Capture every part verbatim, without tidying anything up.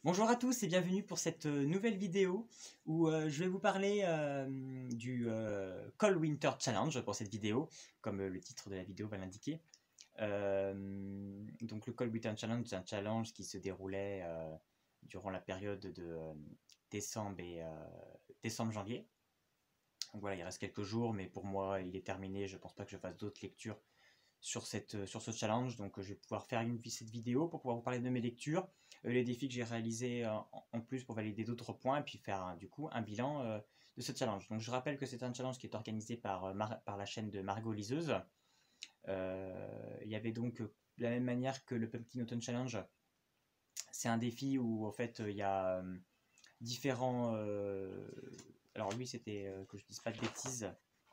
Bonjour à tous et bienvenue pour cette euh, nouvelle vidéo où euh, je vais vous parler euh, du euh, Cold Winter Challenge pour cette vidéo, comme euh, le titre de la vidéo va l'indiquer. Euh, donc le Cold Winter Challenge, c'est un challenge qui se déroulait euh, durant la période de euh, décembre et euh, décembre-janvier. Donc voilà, il reste quelques jours, mais pour moi il est terminé. Je ne pense pas que je fasse d'autres lectures sur, cette, sur ce challenge, donc euh, je vais pouvoir faire une, cette vidéo pour pouvoir vous parler de mes lectures, euh, les défis que j'ai réalisés euh, en, en plus pour valider d'autres points, et puis faire euh, du coup un bilan euh, de ce challenge. Donc je rappelle que c'est un challenge qui est organisé par, euh, Mar par la chaîne de Margot Liseuse. Euh, il y avait donc euh, de la même manière que le Pumpkin Autumn Challenge, c'est un défi où en fait il y a euh, différents... Euh... Alors lui c'était, euh, que je dise pas de bêtises,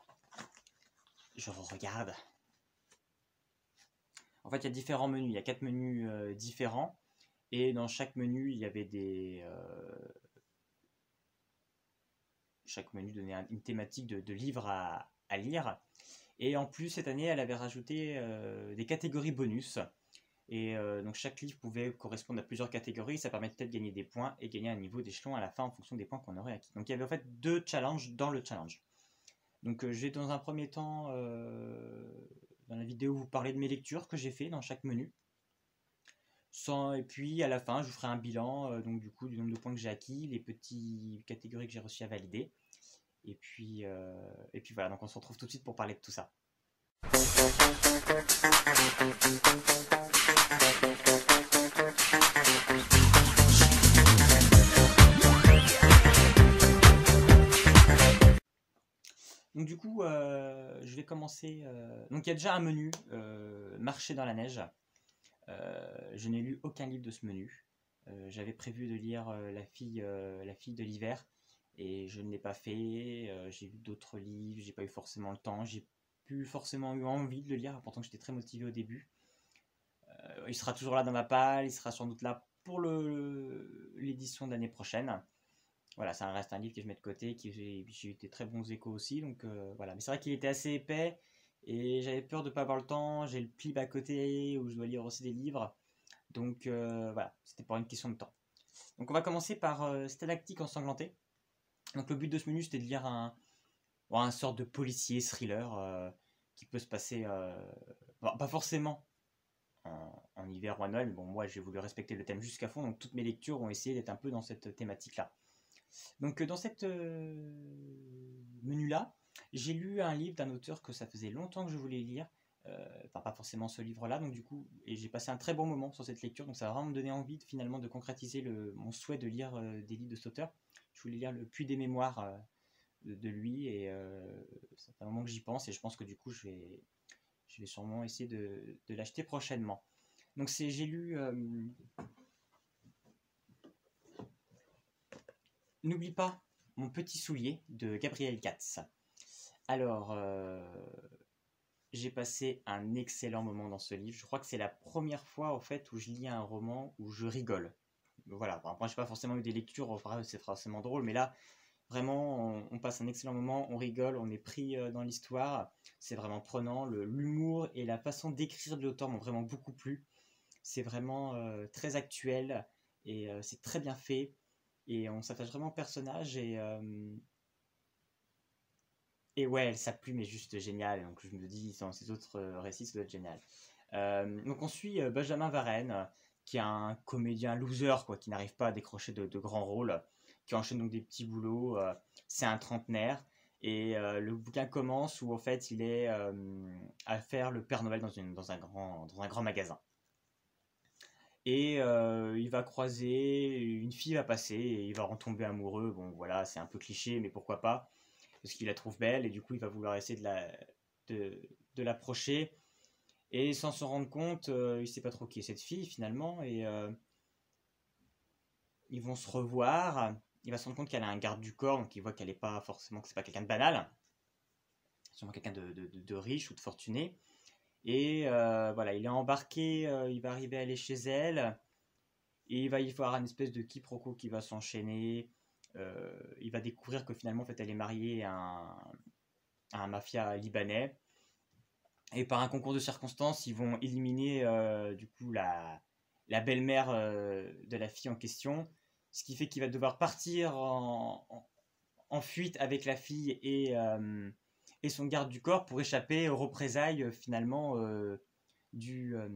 je regarde. En fait, il y a différents menus. Il y a quatre menus euh, différents. Et dans chaque menu, il y avait des... Euh, chaque menu donnait un, une thématique de, de livres à, à lire. Et en plus, cette année, elle avait rajouté euh, des catégories bonus. Et euh, donc chaque livre pouvait correspondre à plusieurs catégories. Ça permettait de gagner des points et gagner un niveau d'échelon à la fin en fonction des points qu'on aurait acquis. Donc il y avait en fait deux challenges dans le challenge. Donc euh, je vais dans un premier temps, euh, dans la vidéo, vous parler de mes lectures que j'ai fait dans chaque menu. Sans, et puis à la fin, je vous ferai un bilan euh, donc du coup du nombre de points que j'ai acquis, les petites catégories que j'ai reçues à valider. Et puis, euh, et puis voilà, donc on se retrouve tout de suite pour parler de tout ça. Donc du coup, euh, je vais commencer. Euh... Donc il y a déjà un menu, euh, marcher dans la neige. Euh, je n'ai lu aucun livre de ce menu. Euh, J'avais prévu de lire euh, la, fille, euh, la fille de l'hiver et je ne l'ai pas fait. Euh, j'ai lu d'autres livres, j'ai pas eu forcément le temps, j'ai plus forcément eu envie de le lire, pourtant j'étais très motivé au début. Euh, il sera toujours là dans ma palle, il sera sans doute là pour l'édition de l'année prochaine. Voilà, ça reste un livre que je mets de côté, qui j'ai eu des très bons échos aussi, donc euh, voilà. Mais c'est vrai qu'il était assez épais et j'avais peur de ne pas avoir le temps. J'ai le Plib à côté où je dois lire aussi des livres. Donc euh, voilà, c'était pas une question de temps. Donc on va commencer par euh, Stalactique ensanglanté. Donc le but de ce menu c'était de lire un, bon, un sorte de policier thriller euh, qui peut se passer, euh, bon, pas forcément en, en hiver ou à Noël, mais bon moi j'ai voulu respecter le thème jusqu'à fond, donc toutes mes lectures ont essayé d'être un peu dans cette thématique là. Donc euh, dans cette euh, menu là, j'ai lu un livre d'un auteur que ça faisait longtemps que je voulais lire. Euh, enfin pas forcément ce livre-là, donc du coup, et j'ai passé un très bon moment sur cette lecture, donc ça a vraiment me donné envie de, finalement de concrétiser le, mon souhait de lire euh, des livres de cet auteur. Je voulais lire Le Puits des Mémoires euh, de, de lui, et euh, ça fait un moment que j'y pense, et je pense que du coup, je vais, je vais sûrement essayer de, de l'acheter prochainement. Donc c'est, j'ai lu euh, N'oublie pas mon petit soulier de Gabriel Katz. Alors, euh, j'ai passé un excellent moment dans ce livre. Je crois que c'est la première fois en fait où je lis un roman où je rigole. Voilà, bon, après j'ai pas forcément eu des lectures, c'est forcément drôle, mais là, vraiment, on, on passe un excellent moment, on rigole, on est pris euh, dans l'histoire, c'est vraiment prenant. L'humour et la façon d'écrire de l'auteur m'ont vraiment beaucoup plu. C'est vraiment euh, très actuel et euh, c'est très bien fait. Et on s'attache vraiment au personnage et, euh, et ouais, sa plume est juste géniale. Donc je me dis, dans ces autres euh, récits, ça doit être génial. Euh, donc on suit euh, Benjamin Varenne, euh, qui est un comédien loser, quoi, qui n'arrive pas à décrocher de, de grands rôles, qui enchaîne donc des petits boulots. Euh, c'est un trentenaire. Et euh, le bouquin commence où en fait il est euh, à faire le Père Noël dans, une, dans, un, grand, dans un grand magasin. Et euh, il va croiser, une fille va passer et il va en tomber amoureux. Bon voilà, c'est un peu cliché, mais pourquoi pas, parce qu'il la trouve belle et du coup il va vouloir essayer de la, de, de l'approcher. Et sans s'en rendre compte, euh, il sait pas trop qui est cette fille finalement. Et euh, ils vont se revoir. Il va se rendre compte qu'elle a un garde du corps, donc il voit qu'elle est pas forcément, que c'est pas quelqu'un de banal, c'est sûrement quelqu'un de, de, de, de riche ou de fortuné. Et euh, voilà, il est embarqué, euh, il va arriver à aller chez elle. Et il va y avoir une espèce de quiproquo qui va s'enchaîner. Euh, il va découvrir que finalement, en fait, elle est mariée à un, à un mafia libanais. Et par un concours de circonstances, ils vont éliminer euh, du coup la, la belle-mère euh, de la fille en question, ce qui fait qu'il va devoir partir en, en, en fuite avec la fille et, euh, et son garde du corps pour échapper aux représailles euh, finalement euh, du, euh,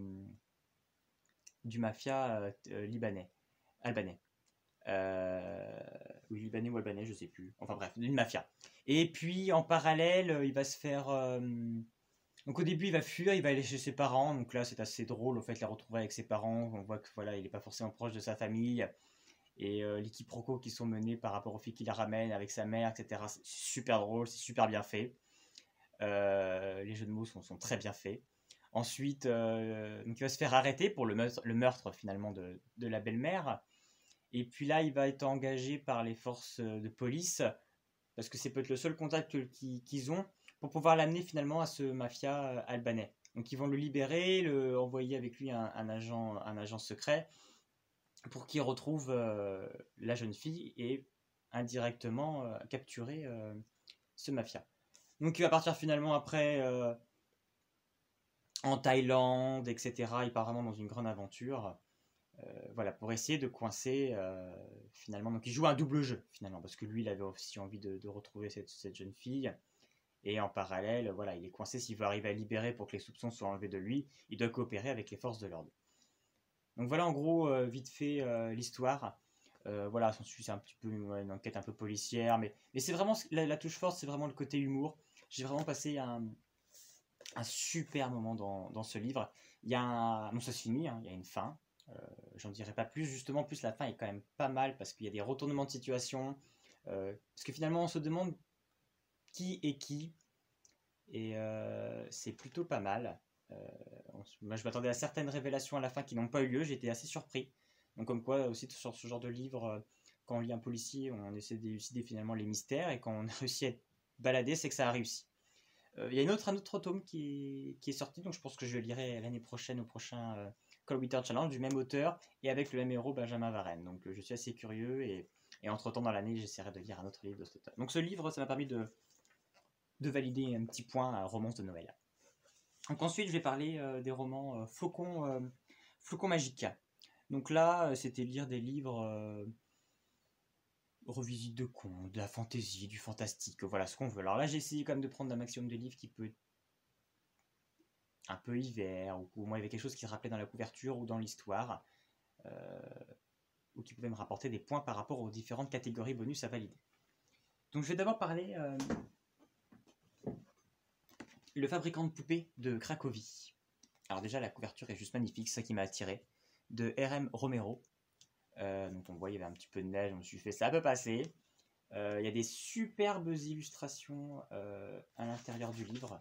du mafia euh, libanais, albanais. Euh, ou libanais ou albanais, je sais plus. Enfin bref, d'une mafia. Et puis en parallèle, il va se faire... euh, donc au début, il va fuir, il va aller chez ses parents. Donc là, c'est assez drôle, au fait, la retrouver avec ses parents. On voit que voilà, il n'est pas forcément proche de sa famille. Et euh, les quiproquos qui sont menés par rapport aux filles qu'il ramène avec sa mère, et cetera. C'est super drôle, c'est super bien fait. Euh, les jeux de mots sont, sont très bien faits. Ensuite, euh, donc il va se faire arrêter pour le meurtre, le meurtre finalement de, de la belle-mère. Et puis là, il va être engagé par les forces de police, parce que c'est peut-être le seul contact qu'ils ont, pour pouvoir l'amener finalement à ce mafia albanais. Donc ils vont le libérer, le envoyer avec lui un, un agent, un agent secret, pour qu'il retrouve euh, la jeune fille et indirectement euh, capturer euh, ce mafia. Donc il va partir finalement après euh, en Thaïlande, et cetera. Il part vraiment dans une grande aventure. Euh, voilà, pour essayer de coincer euh, finalement. Donc il joue un double jeu finalement, parce que lui il avait aussi envie de, de retrouver cette, cette, jeune fille, et en parallèle, voilà, il est coincé. S'il veut arriver à libérer pour que les soupçons soient enlevés de lui, il doit coopérer avec les forces de l'ordre. Donc voilà en gros, euh, vite fait, euh, l'histoire. Euh, voilà, c'est un petit peu ouais, une enquête un peu policière, mais, mais c'est vraiment la, la touche forte, c'est vraiment le côté humour. J'ai vraiment passé un, un super moment dans, dans ce livre. Il y a un... Non, ça se finit, hein, il y a une fin. Euh, J'en dirai pas plus, justement, plus la fin est quand même pas mal parce qu'il y a des retournements de situation. Euh, parce que finalement, on se demande qui est qui, et euh, c'est plutôt pas mal. Euh, on, moi, je m'attendais à certaines révélations à la fin qui n'ont pas eu lieu, j'étais assez surpris. Donc, comme quoi, aussi sur ce genre de livre, euh, quand on lit un policier, on essaie d'élucider finalement les mystères, et quand on a réussi à être baladé, c'est que ça a réussi. Il euh, y a une autre, un autre tome qui est, qui est sorti, donc je pense que je le lirai l'année prochaine au prochain euh, Call Winter Challenge, du même auteur et avec le même héros, Benjamin Varenne. Donc euh, je suis assez curieux, et, et entre temps dans l'année, j'essaierai de lire un autre livre de cet auteur. Donc ce livre, ça m'a permis de, de valider un petit point à Romance de Noël. Donc ensuite, je vais parler euh, des romans euh, Flocon, euh, Flocon Magique. Donc là, euh, c'était lire des livres... Euh, revisite de contes, de la fantaisie, du fantastique, voilà ce qu'on veut. Alors là, j'ai essayé quand même de prendre un maximum de livres qui peut être un peu hiver, ou au moins il y avait quelque chose qui se rappelait dans la couverture ou dans l'histoire, euh, ou qui pouvait me rapporter des points par rapport aux différentes catégories bonus à valider. Donc je vais d'abord parler euh, Le fabricant de poupées de Cracovie. Alors déjà, la couverture est juste magnifique, c'est ça qui m'a attiré, de R M Romero. Euh, donc on voit, il y avait un petit peu de neige, je me suis fait ça peut passer. Euh, il y a des superbes illustrations euh, à l'intérieur du livre.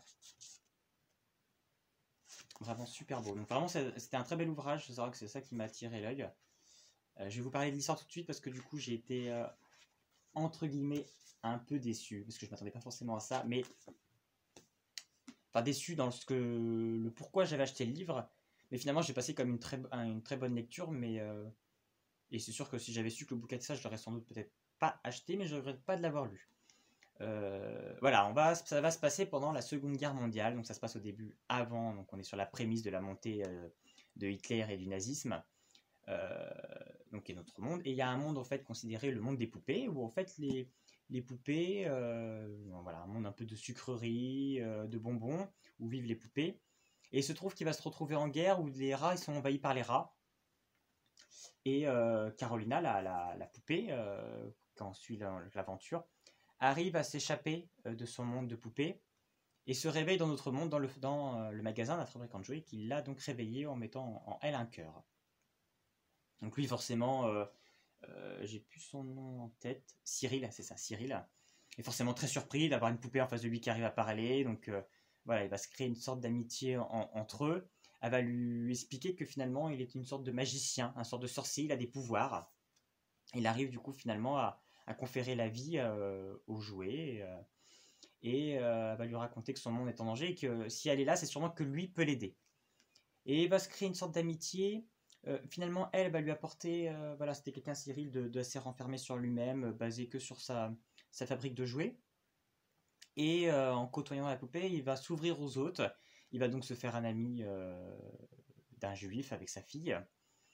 Vraiment super beau. Donc vraiment, c'était un très bel ouvrage. C'est vrai que c'est ça qui m'a attiré l'œil. Euh, je vais vous parler de l'histoire tout de suite parce que du coup, j'ai été, euh, entre guillemets, un peu déçu. Parce que je ne m'attendais pas forcément à ça. Mais, enfin déçu dans ce que, le pourquoi j'avais acheté le livre. Mais finalement, j'ai passé comme une très, une très bonne lecture. Mais, euh, et c'est sûr que si j'avais su que le bouquin de ça, je l'aurais sans doute peut-être pas acheté, mais je ne regrette pas de l'avoir lu. Euh, voilà, on va, ça va se passer pendant la Seconde Guerre mondiale, donc ça se passe au début, avant, donc on est sur la prémisse de la montée euh, de Hitler et du nazisme, euh, donc qui est notre monde, et il y a un monde en fait considéré le monde des poupées, où en fait les, les poupées, euh, voilà, un monde un peu de sucreries, euh, de bonbons, où vivent les poupées, et il se trouve qu'il va se retrouver en guerre où les rats ils sont envahis par les rats, et euh, Carolina, la, la, la poupée, euh, quand on suit l'aventure, arrive à s'échapper de son monde de poupées et se réveille dans notre monde, dans le, dans euh, le magasin d'un fabricant de jouets, qui l'a donc réveillé en mettant en, en elle un cœur. Donc lui, forcément, euh, euh, j'ai plus son nom en tête, Cyril, c'est ça, Cyril, est forcément très surpris d'avoir une poupée en face de lui qui arrive à parler, donc euh, voilà, il va se créer une sorte d'amitié en, entre eux. Elle va lui expliquer que finalement, il est une sorte de magicien, une sorte de sorcier, il a des pouvoirs. Il arrive du coup finalement à à conférer la vie euh, aux jouets, euh, et euh, va lui raconter que son monde est en danger et que si elle est là, c'est sûrement que lui peut l'aider. Et il va se créer une sorte d'amitié. Euh, finalement, elle va lui apporter, euh, voilà, c'était quelqu'un, Cyril, de, de assez renfermé sur lui-même, euh, basé que sur sa, sa fabrique de jouets. Et euh, en côtoyant la poupée, il va s'ouvrir aux autres. Il va donc se faire un ami euh, d'un juif avec sa fille.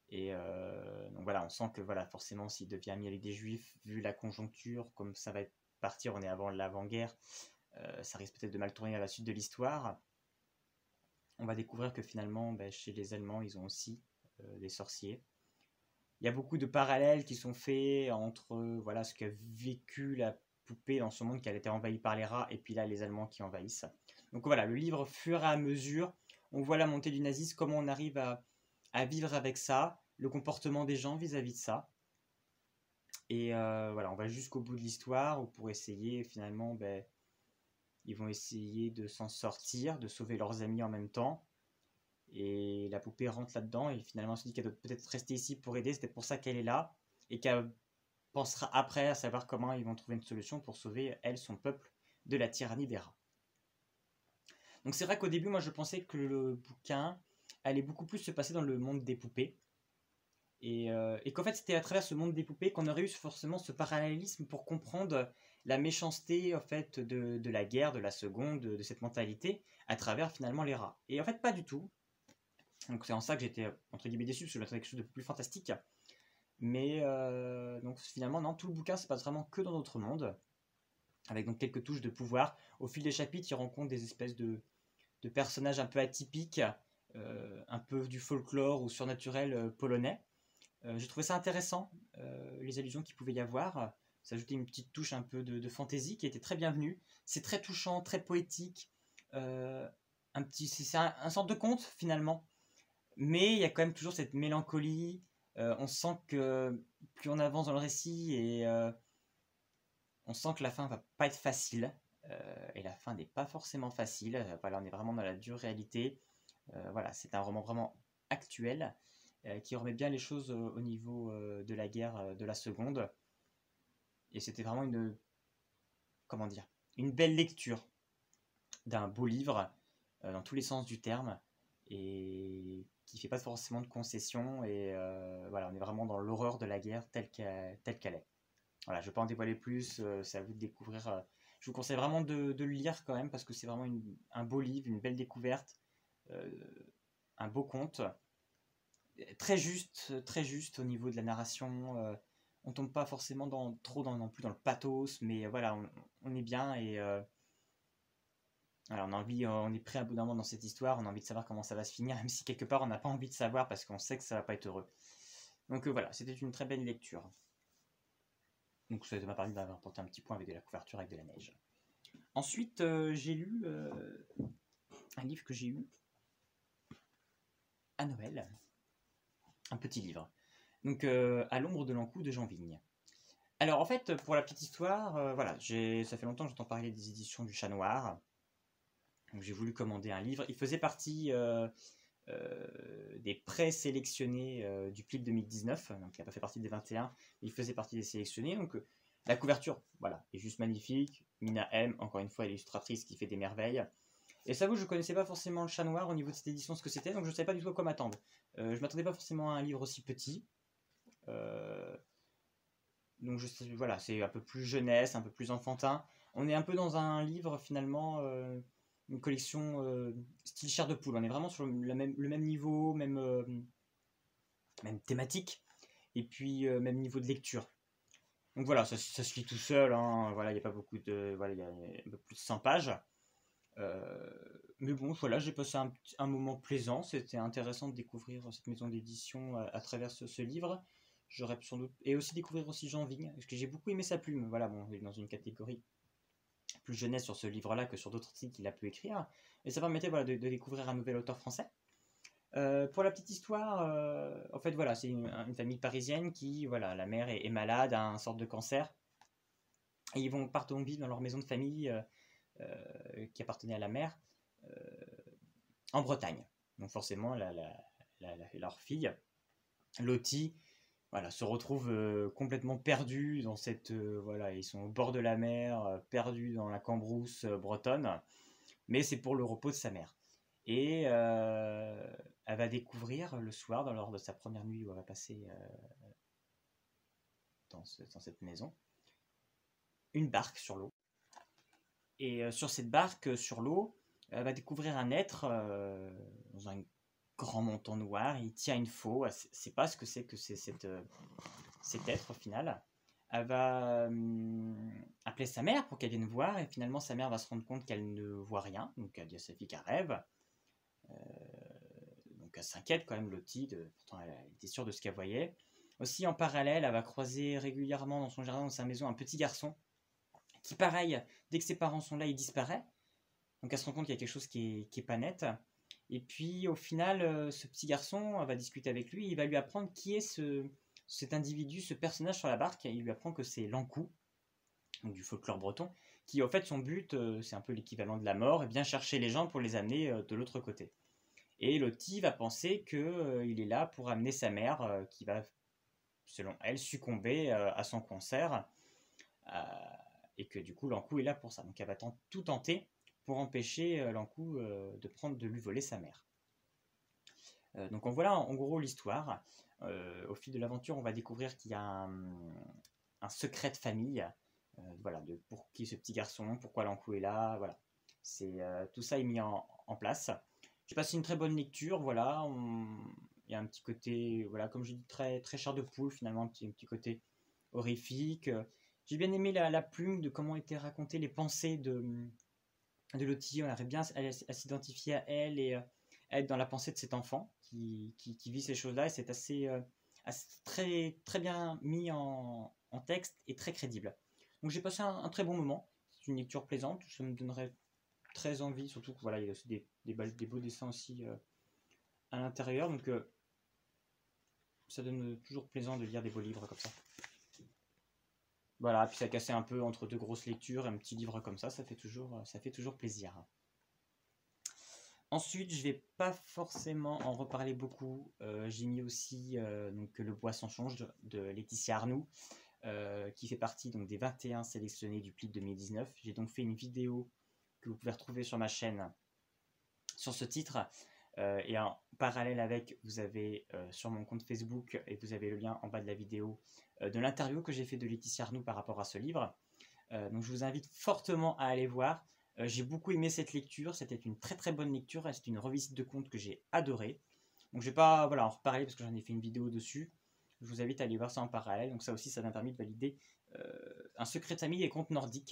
Et euh, donc voilà, on sent que voilà, forcément, s'il devient ami avec des juifs, vu la conjoncture, comme ça va partir, on est avant l'avant-guerre, euh, ça risque peut-être de mal tourner à la suite de l'histoire. On va découvrir que finalement, ben, chez les Allemands, ils ont aussi euh, des sorciers. Il y a beaucoup de parallèles qui sont faits entre euh, voilà, ce qu'a vécu la poupée dans ce monde, qu'elle était envahie par les rats, et puis là, les Allemands qui envahissent. Donc voilà, le livre, fur et à mesure, on voit la montée du nazisme, comment on arrive à, à vivre avec ça, le comportement des gens vis-à-vis de ça. Et euh, voilà, on va jusqu'au bout de l'histoire pour essayer finalement, ben, ils vont essayer de s'en sortir, de sauver leurs amis en même temps. Et la poupée rentre là-dedans et finalement se dit qu'elle doit peut-être rester ici pour aider, c'est peut-être pour ça qu'elle est là, et qu'elle pensera après à savoir comment ils vont trouver une solution pour sauver, elle, son peuple, de la tyrannie des rats. Donc c'est vrai qu'au début, moi je pensais que le bouquin allait beaucoup plus se passer dans le monde des poupées, et, euh, et qu'en fait c'était à travers ce monde des poupées qu'on aurait eu forcément ce parallélisme pour comprendre la méchanceté en fait, de, de la guerre, de la seconde, de, de cette mentalité, à travers finalement les rats. Et en fait pas du tout. Donc c'est en ça que j'étais entre guillemets déçu, parce que je m'attendais à quelque chose de plus fantastique. Mais euh, donc finalement, non, tout le bouquin se passe vraiment que dans notre monde, avec donc quelques touches de pouvoir. Au fil des chapitres, il rencontre des espèces de, de personnages un peu atypiques, euh, un peu du folklore ou surnaturel euh, polonais. Euh, J'ai trouvé ça intéressant, euh, les allusions qu'il pouvait y avoir. Ça ajoutait une petite touche un peu de, de fantaisie qui était très bienvenue. C'est très touchant, très poétique. Euh, un petit, c'est un, un sorte de conte finalement. Mais il y a quand même toujours cette mélancolie. Euh, on sent que plus on avance dans le récit et euh, on sent que la fin va pas être facile. Euh, et la fin n'est pas forcément facile. Euh, voilà, on est vraiment dans la dure réalité. Euh, voilà, c'est un roman vraiment actuel euh, qui remet bien les choses au, au niveau euh, de la guerre euh, de la Seconde. Et c'était vraiment une, comment dire, une belle lecture d'un beau livre euh, dans tous les sens du terme et qui fait pas forcément de concessions et euh, voilà, on est vraiment dans l'horreur de la guerre telle qu'elle, telle qu'elle est. Voilà, je ne vais pas en dévoiler plus, euh, c'est à vous de découvrir. Euh, je vous conseille vraiment de, de le lire quand même parce que c'est vraiment une, un beau livre, une belle découverte, euh, un beau conte, très juste, très juste au niveau de la narration. Euh, on tombe pas forcément dans, trop dans, non plus dans le pathos, mais voilà, on, on est bien et euh, alors on a envie, euh, on est prêt à bout d'un moment dans cette histoire, on a envie de savoir comment ça va se finir, même si quelque part on n'a pas envie de savoir parce qu'on sait que ça va pas être heureux. Donc euh, voilà, c'était une très belle lecture. Donc ça m'a permis d'avoir porté un petit point avec de la couverture avec de la neige. Ensuite, euh, j'ai lu euh, un livre que j'ai eu à Noël, un petit livre. Donc euh, À l'ombre de l'encou de Jean Vigne. Alors en fait, pour la petite histoire, euh, voilà, j'ai, ça fait longtemps que j'entends parler des éditions du Chat Noir. Donc j'ai voulu commander un livre. Il faisait partie euh, euh, des présélectionnés euh, du Clip deux mille dix-neuf. Donc il n'a pas fait partie des vingt et un, mais il faisait partie des sélectionnés. Donc euh, la couverture, voilà, est juste magnifique. Mina M, encore une fois, illustratrice qui fait des merveilles. Et ça vous, je ne connaissais pas forcément le Chat Noir au niveau de cette édition, ce que c'était, donc je ne savais pas du tout à quoi m'attendre. Euh, je ne m'attendais pas forcément à un livre aussi petit. Euh, donc je, voilà, c'est un peu plus jeunesse, un peu plus enfantin. On est un peu dans un livre finalement, euh, une collection euh, style chair de poule. On est vraiment sur le, même, le même niveau, même, euh, même thématique, et puis euh, même niveau de lecture. Donc voilà, ça, ça se lit tout seul. Hein. Voilà, il n'y a pas beaucoup de, voilà, il y a un peu plus de cent pages. Euh, mais bon, voilà, j'ai passé un, un moment plaisant. C'était intéressant de découvrir cette maison d'édition à, à travers ce, ce livre. J'aurais sans doute et aussi découvrir aussi Jean Vigne, parce que j'ai beaucoup aimé sa plume. Voilà, bon, il est dans une catégorie plus jeunesse sur ce livre-là que sur d'autres titres qu'il a pu écrire, et ça permettait voilà de, de découvrir un nouvel auteur français. Euh, pour la petite histoire, euh, en fait voilà, c'est une, une famille parisienne qui, voilà, la mère est, est malade, a un sorte de cancer, et ils vont partir vivre dans leur maison de famille euh, euh, qui appartenait à la mère euh, en Bretagne. Donc forcément, la, la, la, la, leur fille, Lottie, voilà, se retrouve euh, complètement perdue dans cette... Euh, voilà, ils sont au bord de la mer, euh, perdus dans la cambrousse euh, bretonne, mais c'est pour le repos de sa mère. Et euh, elle va découvrir le soir, dans, lors de sa première nuit où elle va passer euh, dans, ce, dans cette maison, une barque sur l'eau. Et euh, sur cette barque, sur l'eau, elle va découvrir un être euh, dans un grand manteau noir, il tient une faux, elle ne sait pas ce que c'est que c'est cette, euh, cet être au final. Elle va euh, appeler sa mère pour qu'elle vienne voir, et finalement sa mère va se rendre compte qu'elle ne voit rien, donc elle dit à sa fille qu'elle rêve. Euh, donc elle s'inquiète quand même, Lottie, de, pourtant elle, elle était sûre de ce qu'elle voyait. Aussi en parallèle, elle va croiser régulièrement dans son jardin, dans sa maison, un petit garçon qui, pareil, dès que ses parents sont là, il disparaît. Donc elle se rend compte qu'il y a quelque chose qui est, qui est pas net. Et puis au final, euh, ce petit garçon va discuter avec lui, il va lui apprendre qui est ce, cet individu, ce personnage sur la barque. Il lui apprend que c'est l'Ankou, donc du folklore breton, qui en fait son but, euh, c'est un peu l'équivalent de la mort, et bien chercher les gens pour les amener euh, de l'autre côté. Et Lottie va penser qu'il euh, est là pour amener sa mère, euh, qui va, selon elle, succomber euh, à son cancer, euh, et que du coup l'Ankou est là pour ça. Donc elle va tout tenter pour empêcher euh, l'Ankou euh, de, prendre, de lui voler sa mère. Euh, donc on voilà en, en gros l'histoire. Euh, au fil de l'aventure, on va découvrir qu'il y a un, un secret de famille. Euh, voilà, de pour qui est ce petit garçon, pourquoi l'Ankou est là, voilà. C'est, euh, tout ça est mis en, en place. J'ai passé une très bonne lecture, voilà. On, il y a un petit côté, voilà, comme je dis, très, très chair de poule, finalement, un petit, un petit côté horrifique. J'ai bien aimé la, la plume de comment étaient racontées les pensées de, de Lottie. On arrive bien à, à s'identifier à elle et à être dans la pensée de cet enfant qui, qui, qui vit ces choses-là. Et c'est assez, euh, assez très, très bien mis en, en texte et très crédible. Donc j'ai passé un, un très bon moment. C'est une lecture plaisante. Ça me donnerait très envie, surtout que voilà, il y a aussi des, des, des beaux dessins aussi euh, à l'intérieur. Donc euh, ça donne toujours plaisant de lire des beaux livres comme ça. Voilà, puis ça cassait un peu entre deux grosses lectures, un petit livre comme ça, ça fait toujours, ça fait toujours plaisir. Ensuite, je vais pas forcément en reparler beaucoup. Euh, j'ai mis aussi euh, donc, Le bois sans change de, de Laetitia Arnoux, euh, qui fait partie donc, des vingt et un sélectionnés du P L I deux mille dix-neuf. J'ai donc fait une vidéo que vous pouvez retrouver sur ma chaîne sur ce titre. Euh, et en parallèle avec, vous avez euh, sur mon compte Facebook, et vous avez le lien en bas de la vidéo, euh, de l'interview que j'ai fait de Laetitia Arnoux par rapport à ce livre. Euh, donc je vous invite fortement à aller voir. Euh, j'ai beaucoup aimé cette lecture, c'était une très très bonne lecture, c'est une revisite de contes que j'ai adoré. Donc je vais pas voilà, en reparler parce que j'en ai fait une vidéo dessus. Je vous invite à aller voir ça en parallèle. Donc ça aussi, ça m'a permis de valider euh, Un secret de famille et contes nordiques,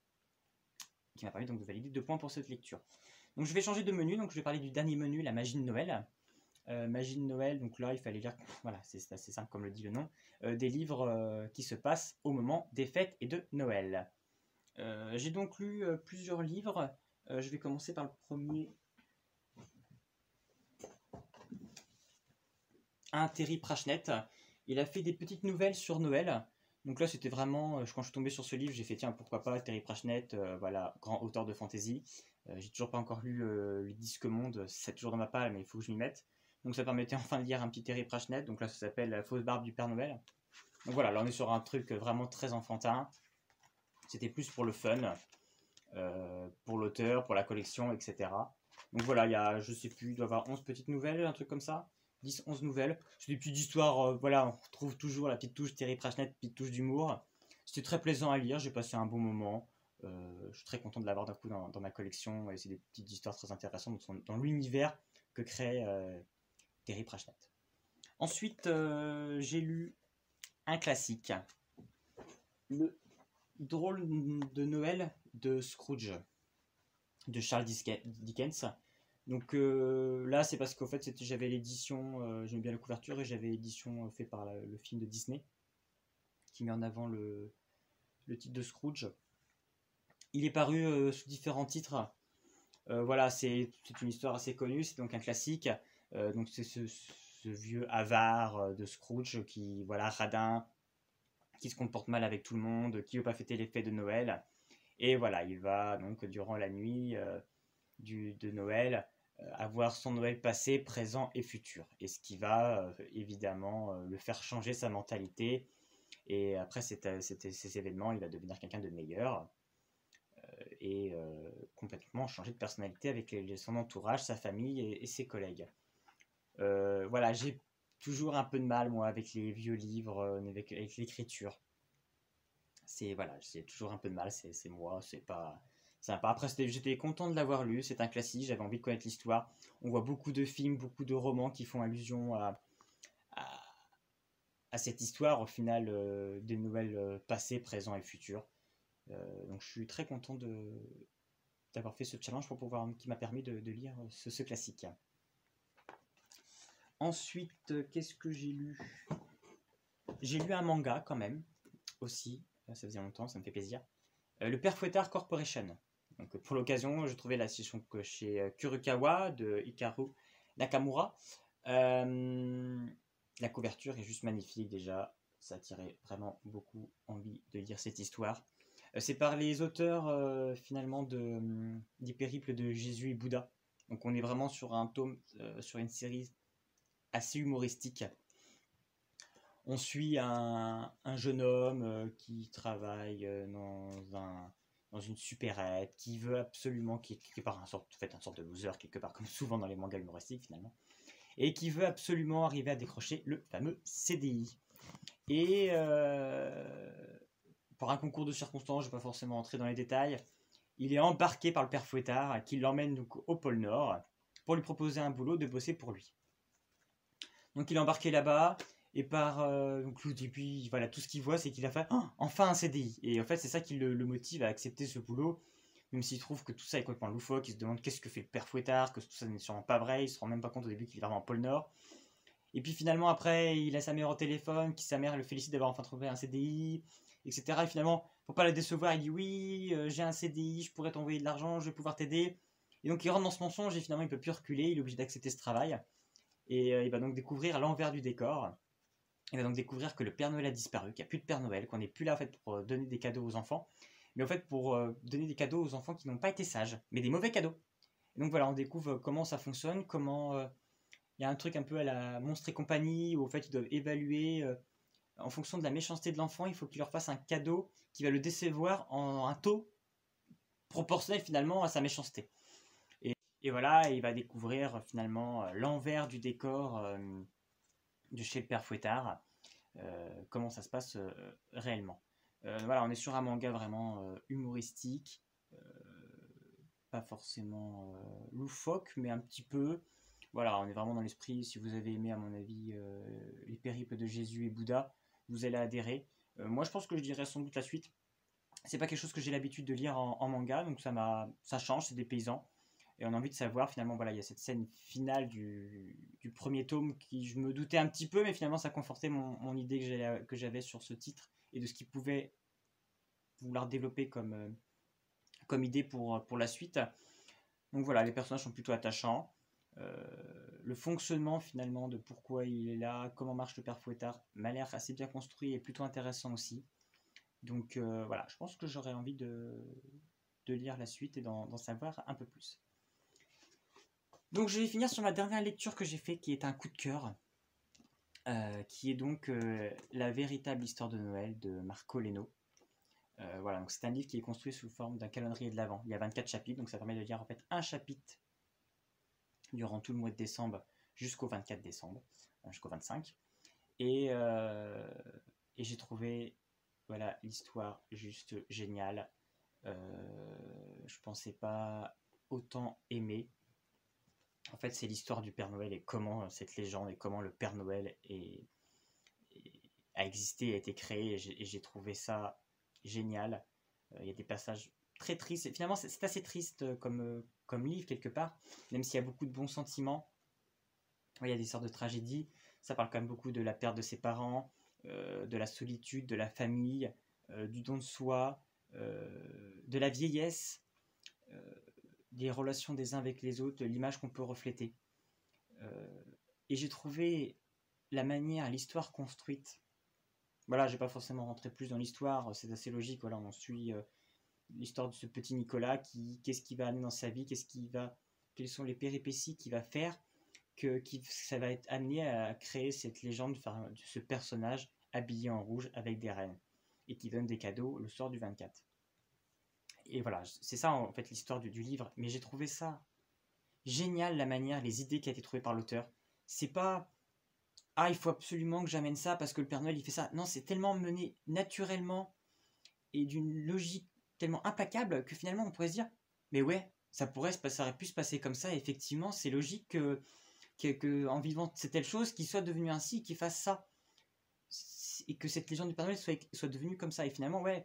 qui m'a permis donc de valider deux points pour cette lecture. Donc je vais changer de menu, donc je vais parler du dernier menu, la magie de Noël. Euh, magie de Noël, donc là il fallait lire, voilà, c'est assez simple comme le dit le nom, euh, des livres euh, qui se passent au moment des fêtes et de Noël. Euh, j'ai donc lu euh, plusieurs livres. Euh, je vais commencer par le premier. Un Terry Pratchett. Il a fait des petites nouvelles sur Noël. Donc là, c'était vraiment, quand je suis tombé sur ce livre, j'ai fait tiens, pourquoi pas, Terry Pratchett, euh, voilà, grand auteur de fantasy. Euh, j'ai toujours pas encore lu euh, le Disque Monde, c'est toujours dans ma palle, mais il faut que je m'y mette. Donc ça permettait enfin de lire un petit Terry Pratchett. Donc là, ça s'appelle La fausse barbe du Père Noël. Donc voilà, là on est sur un truc vraiment très enfantin. C'était plus pour le fun, euh, pour l'auteur, pour la collection, et cetera. Donc voilà, il y a, je sais plus, il doit y avoir onze petites nouvelles, un truc comme ça. dix, onze nouvelles. C'est des petites histoires, euh, voilà, on retrouve toujours la petite touche Terry Pratchett, petite touche d'humour. C'était très plaisant à lire, j'ai passé un bon moment. Euh, je suis très content de l'avoir d'un coup dans, dans ma collection, et c'est des petites histoires très intéressantes dans, dans l'univers que crée euh, Terry Pratchett. Ensuite, euh, j'ai lu un classique, Le drôle de Noël de Scrooge, de Charles Dickens. Donc euh, là, c'est parce qu'en fait, j'avais l'édition, euh, j'aime bien la couverture, et j'avais l'édition euh, faite par la, le film de Disney, qui met en avant le, le titre de Scrooge. Il est paru euh, sous différents titres. Euh, voilà, c'est une histoire assez connue, c'est donc un classique. Euh, donc c'est ce, ce vieux avare de Scrooge qui, voilà, radin, qui se comporte mal avec tout le monde, qui ne veut pas fêter les fêtes de Noël. Et voilà, il va donc durant la nuit euh, du, de Noël euh, avoir son Noël passé, présent et futur. Et ce qui va euh, évidemment euh, le faire changer sa mentalité. Et après cette, cette, ces événements, il va devenir quelqu'un de meilleur euh, et euh, complètement changer de personnalité avec les, son entourage, sa famille et, et ses collègues. Euh, voilà, j'ai toujours un peu de mal, moi, avec les vieux livres, euh, avec, avec l'écriture. C'est voilà, j'ai toujours un peu de mal, c'est moi, c'est pas, sympa. Après, j'étais content de l'avoir lu, c'est un classique, j'avais envie de connaître l'histoire. On voit beaucoup de films, beaucoup de romans qui font allusion à, à, à cette histoire, au final, euh, des nouvelles euh, passées, présentes et futures. Euh, donc je suis très content de d'avoir fait ce challenge pour pouvoir, qui m'a permis de, de lire ce, ce classique. Ensuite, qu'est-ce que j'ai lu? J'ai lu un manga quand même, aussi, ça faisait longtemps, ça me fait plaisir. Euh, le Père Fouettard Corporation. Donc, pour l'occasion, je trouvais la session chez Kurokawa de Hikaru Nakamura. Euh, la couverture est juste magnifique déjà, ça attirait vraiment beaucoup envie de lire cette histoire. Euh, c'est par les auteurs euh, finalement de, des périples de Jésus et Bouddha. Donc on est vraiment sur un tome, euh, sur une série assez humoristique. On suit un, un jeune homme euh, qui travaille euh, dans, un, dans une supérette, qui veut absolument, qui est quelque part un sorte, en fait, un sorte de loser quelque part, comme souvent dans les mangas humoristiques finalement, et qui veut absolument arriver à décrocher le fameux C D I. Et euh, par un concours de circonstances, je ne vais pas forcément entrer dans les détails, il est embarqué par le Père Fouettard, qui l'emmène donc au pôle Nord pour lui proposer un boulot de bosser pour lui. Donc il est embarqué là-bas. Et par euh, donc, et puis voilà, tout ce qu'il voit, c'est qu'il a fait oh, enfin un C D I. Et en fait, c'est ça qui le, le motive à accepter ce boulot, même s'il trouve que tout ça est complètement loufoque. Il se demande qu'est-ce que fait le Père Fouettard, que tout ça n'est sûrement pas vrai. Il se rend même pas compte au début qu'il est vraiment en pôle Nord. Et puis finalement, après, il a sa mère au téléphone, qui sa mère le félicite d'avoir enfin trouvé un C D I, et cetera. Et finalement, pour pas la décevoir, il dit oui, euh, j'ai un C D I, je pourrais t'envoyer de l'argent, je vais pouvoir t'aider. Et donc il rentre dans ce mensonge et finalement il peut plus reculer, il est obligé d'accepter ce travail. Et euh, il va donc découvrir l'envers du décor. Il va donc découvrir que le Père Noël a disparu, qu'il n'y a plus de Père Noël, qu'on n'est plus là en fait pour donner des cadeaux aux enfants, mais en fait pour euh, donner des cadeaux aux enfants qui n'ont pas été sages, mais des mauvais cadeaux. Et donc voilà, on découvre comment ça fonctionne, comment euh, il y a un truc un peu à la Monstre et compagnie, où en fait ils doivent évaluer, euh, en fonction de la méchanceté de l'enfant, il faut qu'il leur fasse un cadeau qui va le décevoir en un taux proportionnel finalement à sa méchanceté. Et, et voilà, il va découvrir finalement euh, l'envers du décor euh, de chez le Père Fouettard. Euh, comment ça se passe euh, réellement. Euh, voilà, on est sur un manga vraiment euh, humoristique, euh, pas forcément euh, loufoque, mais un petit peu. Voilà, on est vraiment dans l'esprit. Si vous avez aimé, à mon avis, euh, les périples de Jésus et Bouddha, vous allez adhérer. Euh, moi, je pense que je dirais sans doute la suite. C'est pas quelque chose que j'ai l'habitude de lire en, en manga, donc ça m'a, ça change, c'est des paysans. Et on a envie de savoir, finalement, voilà, il y a cette scène finale du, du premier tome qui, je me doutais un petit peu, mais finalement, ça confortait mon, mon idée que j'avais sur ce titre et de ce qu'il pouvait vouloir développer comme, euh, comme idée pour, pour la suite. Donc voilà, les personnages sont plutôt attachants. Euh, le fonctionnement, finalement, de pourquoi il est là, comment marche le Père Fouettard, m'a l'air assez bien construit et plutôt intéressant aussi. Donc euh, voilà, je pense que j'aurais envie de, de lire la suite et d'en savoir un peu plus. Donc je vais finir sur la dernière lecture que j'ai fait, qui est un coup de cœur, euh, qui est donc euh, La véritable histoire de Noël de Marco Leno. Euh, voilà, donc c'est un livre qui est construit sous forme d'un calendrier de l'Avent. Il y a vingt-quatre chapitres, donc ça permet de lire en fait un chapitre durant tout le mois de décembre jusqu'au vingt-quatre décembre, jusqu'au vingt-cinq. Et, euh, et j'ai trouvé voilà, l'histoire juste géniale. Euh, je pensais pas autant aimer. En fait, c'est l'histoire du Père Noël et comment cette légende et comment le Père Noël est, est, a existé, a été créé. Et j'ai trouvé ça génial. Euh, il y a des passages très tristes. Et finalement, c'est assez triste comme, comme livre, quelque part, même s'il y a beaucoup de bons sentiments. Il y a des sortes de tragédies. Ça parle quand même beaucoup de la perte de ses parents, euh, de la solitude, de la famille, euh, du don de soi, euh, de la vieillesse, euh, des relations des uns avec les autres, de l'image qu'on peut refléter. Euh, et j'ai trouvé la manière, l'histoire construite. Voilà, je vais pas forcément rentrer plus dans l'histoire, c'est assez logique. Voilà, on suit euh, l'histoire de ce petit Nicolas qui, qu'est-ce qu'il va amener dans sa vie, qu'est-ce qui va, quelles sont les péripéties qu'il va faire, que qui, ça va être amené à créer cette légende, enfin, de ce personnage habillé en rouge avec des reines et qui donne des cadeaux le soir du vingt-quatre. Et voilà, c'est ça en fait l'histoire du, du livre. Mais j'ai trouvé ça génial, la manière, les idées qui ont été trouvées par l'auteur. C'est pas ah, il faut absolument que j'amène ça parce que le Père Noël il fait ça. Non, c'est tellement mené naturellement et d'une logique tellement implacable que finalement on pourrait se dire, mais ouais, ça pourrait se passer, ça aurait pu se passer comme ça, et effectivement, c'est logique que, que, que en vivant cette telle chose, qu'il soit devenu ainsi, qu'il fasse ça. Et que cette légende du Père Noël soit, soit devenue comme ça. Et finalement, ouais,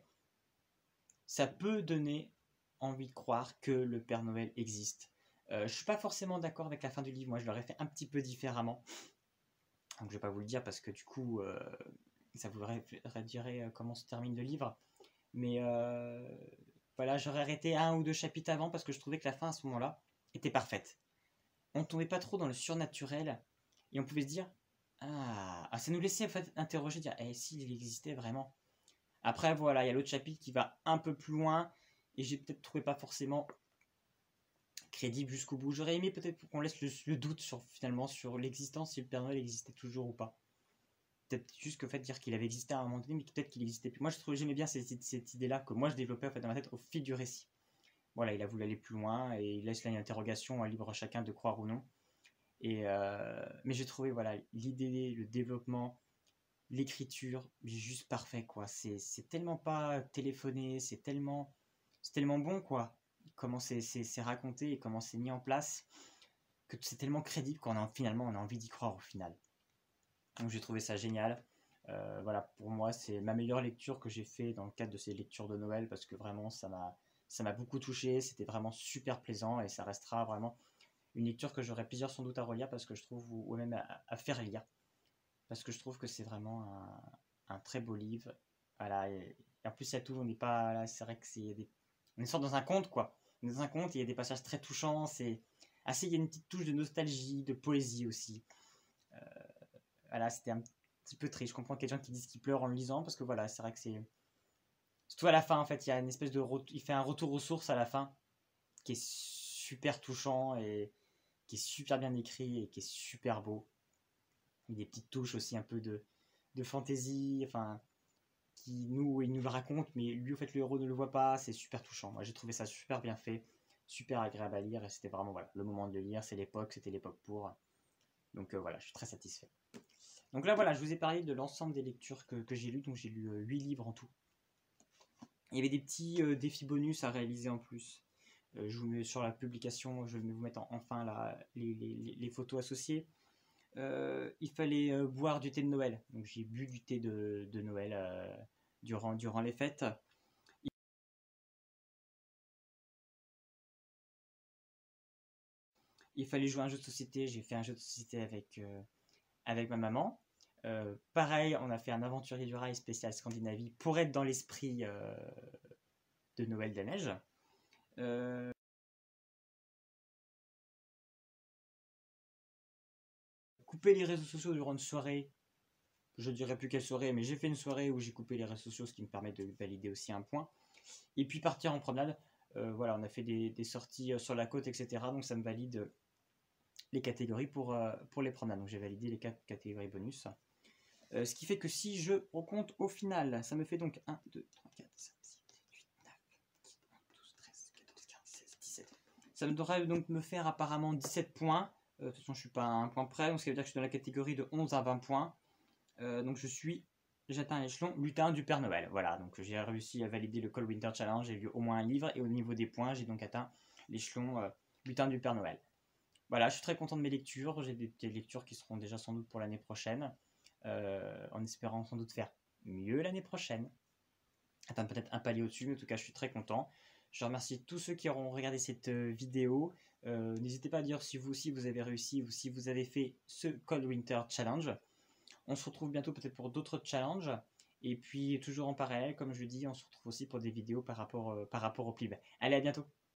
ça peut donner envie de croire que le Père Noël existe. Euh, je suis pas forcément d'accord avec la fin du livre, moi je l'aurais fait un petit peu différemment. Donc je vais pas vous le dire parce que du coup, euh, ça vous dirait comment se termine le livre. Mais euh, voilà, j'aurais arrêté un ou deux chapitres avant parce que je trouvais que la fin à ce moment-là était parfaite. On tombait pas trop dans le surnaturel et on pouvait se dire, ah, ah ça nous laissait en fait interroger, dire, eh, s'il existait vraiment. Après, voilà, il y a l'autre chapitre qui va un peu plus loin et j'ai peut-être trouvé pas forcément crédible jusqu'au bout. J'aurais aimé peut-être qu'on laisse le, le doute sur finalement sur l'existence, si le Père Noël existait toujours ou pas. Peut-être juste que fait de dire qu'il avait existé à un moment donné, mais peut-être qu'il existait plus. Moi, je trouvais, j'aimais bien cette, cette idée-là que moi je développais en fait dans ma tête au fil du récit. Voilà, il a voulu aller plus loin et il laisse là une interrogation à libre chacun de croire ou non. Et euh, mais j'ai trouvé voilà l'idée, le développement, l'écriture juste parfait quoi. C'est c'est tellement pas téléphoné, c'est tellement c'est tellement bon quoi. Comment c'est c'est raconté et comment c'est mis en place que c'est tellement crédible qu'on a finalement on a envie d'y croire au final. Donc j'ai trouvé ça génial. Euh, voilà, pour moi c'est ma meilleure lecture que j'ai fait dans le cadre de ces lectures de Noël parce que vraiment ça m'a ça m'a beaucoup touché. C'était vraiment super plaisant et ça restera vraiment une lecture que j'aurai plaisir sans doute à relire parce que je trouve, ou, ou même à, à faire lire, parce que je trouve que c'est vraiment un, un très beau livre. Voilà, et, et en plus il y a tout, on n'est pas là, c'est vrai que c'est des, on est sort dans un conte quoi, on est dans un conte, il y a des passages très touchants, c'est assez, il y a une petite touche de nostalgie, de poésie aussi. Euh, voilà, c'était un petit peu triste. Je comprends qu'il y a des gens qui disent qu'ils pleurent en le lisant parce que voilà, c'est vrai que c'est surtout à la fin en fait, il y a une espèce de il fait un retour aux sources à la fin qui est super touchant et qui est super bien écrit et qui est super beau. Il y a des petites touches aussi un peu de, de fantaisie, enfin, qui nous, il nous le raconte, mais lui, en fait, le héros ne le voit pas, c'est super touchant. Moi, j'ai trouvé ça super bien fait, super agréable à lire, et c'était vraiment, voilà, le moment de le lire, c'est l'époque, c'était l'époque pour. Donc euh, voilà, je suis très satisfait. Donc là, voilà, je vous ai parlé de l'ensemble des lectures que, que j'ai lues, donc j'ai lu euh, huit livres en tout. Il y avait des petits euh, défis bonus à réaliser en plus. Euh, je vous mets sur la publication, je vais vous mettre en, enfin là, les, les, les photos associées. Euh, il fallait euh, boire du thé de Noël. Donc j'ai bu du thé de, de Noël euh, durant, durant les fêtes. Il fallait jouer à un jeu de société. J'ai fait un jeu de société avec, euh, avec ma maman. Euh, pareil, on a fait un aventurier du rail spécial Scandinavie pour être dans l'esprit euh, de Noël de la neige. Euh, couper les réseaux sociaux durant une soirée. Je ne dirais plus quelle soirée, mais j'ai fait une soirée où j'ai coupé les réseaux sociaux, ce qui me permet de valider aussi un point. Et puis partir en promenade. Euh, voilà, on a fait des, des sorties sur la côte, et cetera. Donc ça me valide les catégories pour, euh, pour les promenades. Donc j'ai validé les quatre catégories bonus. Euh, ce qui fait que si je recompte au final, ça me fait donc un, deux, trois, quatre, cinq, six, sept, huit, neuf, dix, onze, douze, treize, quatorze, quinze, seize, dix-sept. Ça me devrait donc me faire apparemment dix-sept points. Euh, de toute façon, je ne suis pas à un point près, donc ça veut dire que je suis dans la catégorie de onze à vingt points. Euh, donc je suis, j'atteins l'échelon lutin du Père Noël. Voilà, donc j'ai réussi à valider le Cold Winter Challenge, j'ai lu au moins un livre, et au niveau des points, j'ai donc atteint l'échelon euh, lutin du Père Noël. Voilà, je suis très content de mes lectures, j'ai des, des lectures qui seront déjà sans doute pour l'année prochaine, euh, en espérant sans doute faire mieux l'année prochaine, atteindre peut-être un palier au-dessus, mais en tout cas je suis très content. Je remercie tous ceux qui auront regardé cette euh, vidéo. Euh, N'hésitez pas à dire si vous aussi vous avez réussi ou si vous avez fait ce Cold Winter Challenge. On se retrouve bientôt peut-être pour d'autres challenges. Et puis toujours en parallèle, comme je dis, on se retrouve aussi pour des vidéos par rapport, euh, par rapport au P I B. Allez, à bientôt!